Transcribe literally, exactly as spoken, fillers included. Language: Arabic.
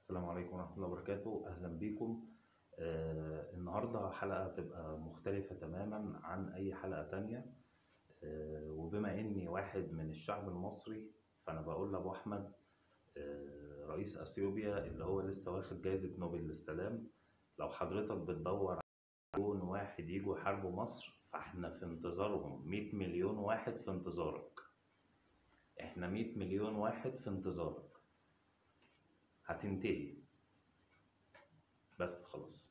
السلام عليكم ورحمة الله وبركاته، أهلا بيكم. آه النهاردة حلقة تبقى مختلفة تماما عن أي حلقة تانية. آه وبما إني واحد من الشعب المصري فأنا بقول لأبو أحمد، آه رئيس أثيوبيا اللي هو لسه واخد جايزة نوبل للسلام، لو حضرتك بتدور على مليون واحد يجوا يحاربوا مصر فإحنا في انتظارهم. مية مليون واحد في انتظارك. إحنا مية مليون واحد في انتظارك. هتنتهي بس خلاص.